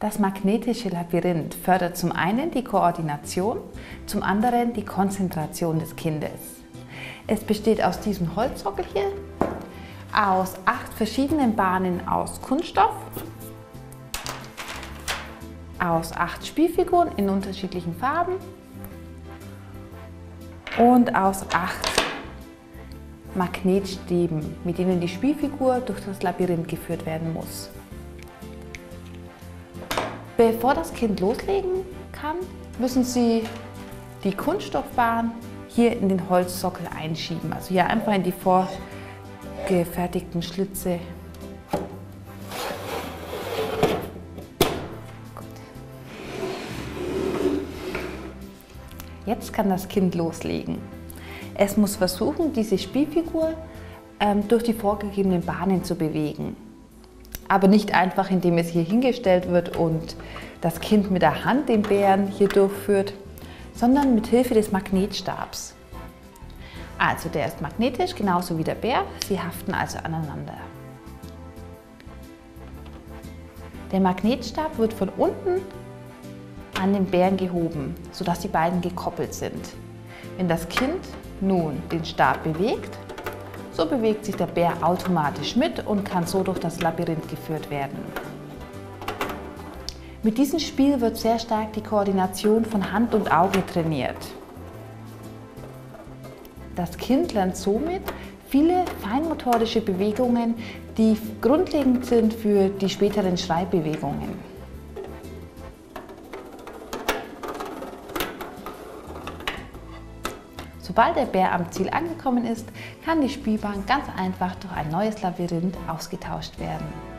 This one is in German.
Das magnetische Labyrinth fördert zum einen die Koordination, zum anderen die Konzentration des Kindes. Es besteht aus diesem Holzsockel hier, aus 8 verschiedenen Bahnen aus Kunststoff, aus 8 Spielfiguren in unterschiedlichen Farben und aus 8 Magnetstäben, mit denen die Spielfigur durch das Labyrinth geführt werden muss. Bevor das Kind loslegen kann, müssen Sie die Kunststoffbahn hier in den Holzsockel einschieben. Also hier einfach in die vorgefertigten Schlitze. Jetzt kann das Kind loslegen. Es muss versuchen, diese Spielfigur durch die vorgegebenen Bahnen zu bewegen. Aber nicht einfach, indem es hier hingestellt wird und das Kind mit der Hand den Bären hier durchführt, sondern mit Hilfe des Magnetstabs. Also der ist magnetisch, genauso wie der Bär, sie haften also aneinander. Der Magnetstab wird von unten an den Bären gehoben, sodass die beiden gekoppelt sind. Wenn das Kind nun den Stab bewegt, so bewegt sich der Bär automatisch mit und kann so durch das Labyrinth geführt werden. Mit diesem Spiel wird sehr stark die Koordination von Hand und Auge trainiert. Das Kind lernt somit viele feinmotorische Bewegungen, die grundlegend sind für die späteren Schreibbewegungen. Sobald der Bär am Ziel angekommen ist, kann die Spielbahn ganz einfach durch ein neues Labyrinth ausgetauscht werden.